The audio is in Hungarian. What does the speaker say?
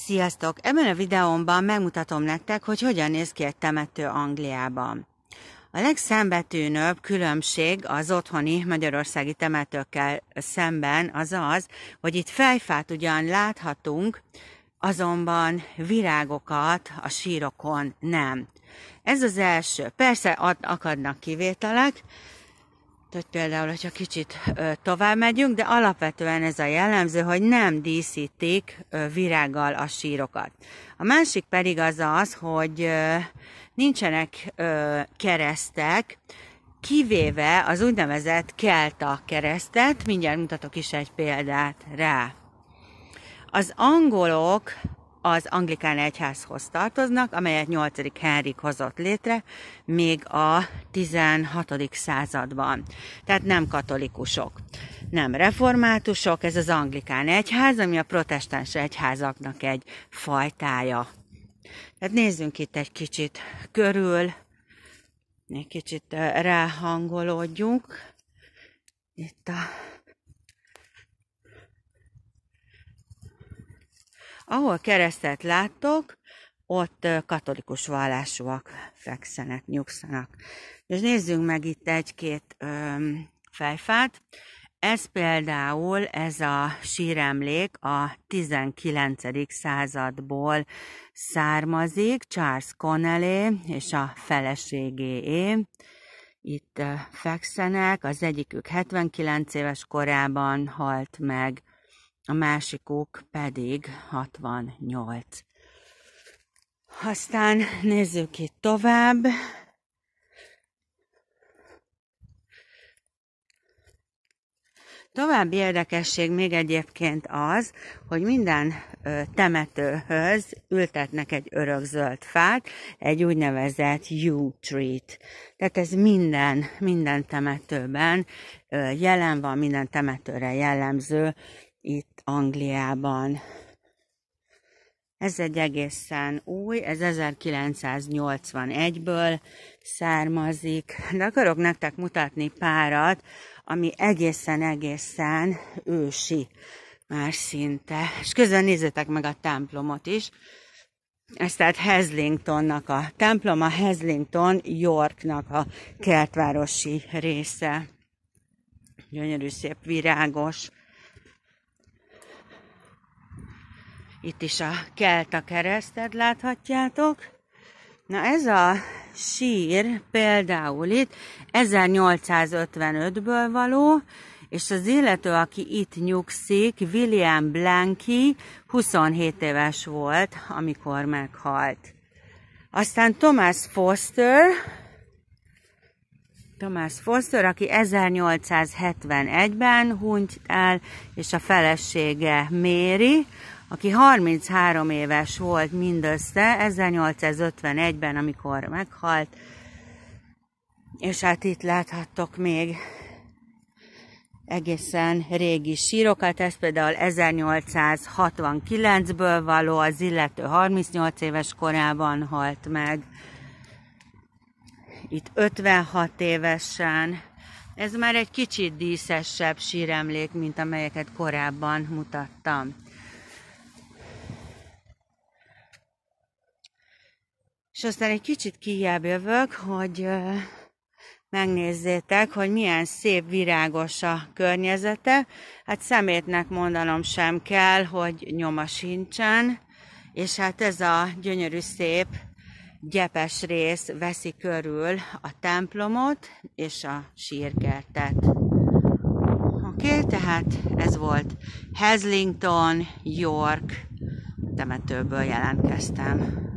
Sziasztok! Ebben a videómban megmutatom nektek, hogy hogyan néz ki egy temető Angliában. A legszembetűnőbb különbség az otthoni magyarországi temetőkkel szemben az az, hogy itt fejfát ugyan láthatunk, azonban virágokat a sírokon nem. Ez az első. Persze akadnak kivételek, hogy például, hogyha kicsit tovább megyünk, de alapvetően ez a jellemző, hogy nem díszítik virággal a sírokat. A másik pedig az, hogy nincsenek keresztek, kivéve az úgynevezett kelta keresztet, mindjárt mutatok is egy példát rá. Az angolok az anglikán egyházhoz tartoznak, amelyet 8. Henrik hozott létre, még a 16. században. Tehát nem katolikusok, nem reformátusok, ez az anglikán egyház, ami a protestáns egyházaknak egy fajtája. Tehát nézzünk itt egy kicsit körül, egy kicsit ráhangolódjunk. Itt ahol keresztet láttok, ott katolikus vallásúak fekszenek, nyugszanak. És nézzünk meg itt egy-két fejfát. Ez például, ez a síremlék a 19. századból származik, Charles Connelly és a feleségéé. Itt fekszenek, az egyikük 79 éves korában halt meg, a másikuk pedig 68. Aztán nézzük itt tovább. További érdekesség még egyébként az, hogy minden temetőhöz ültetnek egy örökzöld fát, egy úgynevezett yew tree-t. Tehát ez minden temetőben jelen van, minden temetőre jellemző itt Angliában. Ez egy egészen új, ez 1981-ből származik, de akarok nektek mutatni párat, ami egészen ősi már szinte. És közben nézzétek meg a templomot is. Ez tehát Heslingtonnak a temploma, Heslington Yorknak a kertvárosi része. Gyönyörű, szép, virágos. Itt is a kelta keresztet láthatjátok. Na ez a sír például itt 1855-ből való, és az illető, aki itt nyugszik, William Blanky, 27 éves volt, amikor meghalt. Aztán Thomas Foster, aki 1871-ben hunyt el, és a felesége Mary, aki 33 éves volt mindössze, 1851-ben, amikor meghalt, és hát itt láthattok még egészen régi sírokat, ez például 1869-ből való, az illető 38 éves korában halt meg, itt 56 évesen. Ez már egy kicsit díszesebb síremlék, mint amelyeket korábban mutattam. És aztán egy kicsit kijjebb jövök, hogy megnézzétek, hogy milyen szép, virágos a környezete. Hát szemétnek mondanom sem kell, hogy nyoma sincsen, és hát ez a gyönyörű szép, gyepes rész veszi körül a templomot és a sírkertet. Oké, tehát ez volt Heslington, York temetőből jelentkeztem.